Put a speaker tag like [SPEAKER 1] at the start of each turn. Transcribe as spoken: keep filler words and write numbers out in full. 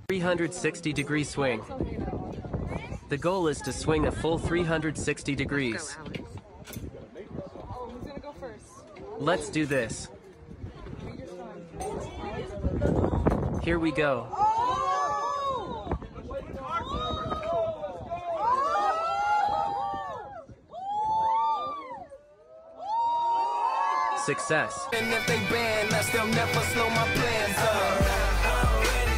[SPEAKER 1] three hundred sixty degree swing. The goal is to swing a full three hundred sixty degrees.
[SPEAKER 2] Oh, who's gonna go first?
[SPEAKER 1] Let's do this. Here we go. Success.
[SPEAKER 3] And if they ban us, they'll never slow my plans up.